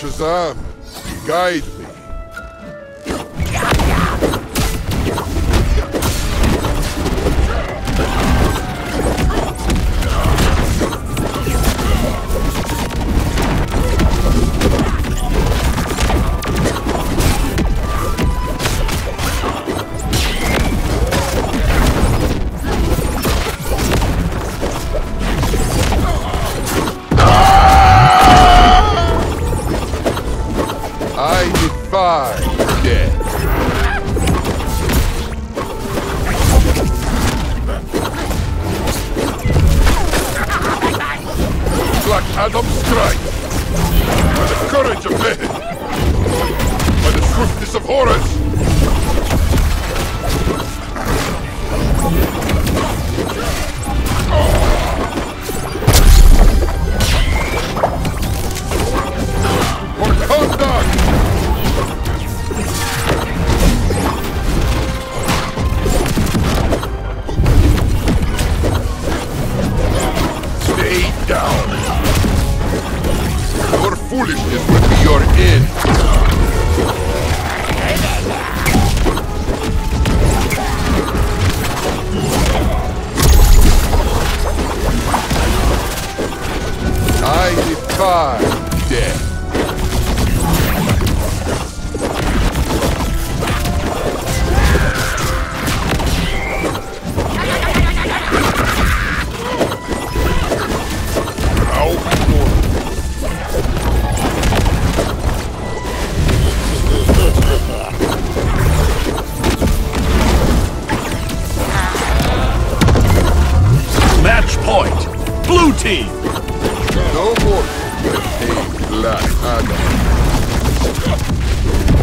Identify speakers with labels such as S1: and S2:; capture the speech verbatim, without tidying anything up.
S1: Shazam, guide me. I defy death. Black Adam strike. By the courage of men. By the swiftness of horrors. For conduct! Stay down. Your foolishness will be your end. I defy death.
S2: Match point. Blue team.
S1: No more. Hey, Black Adam.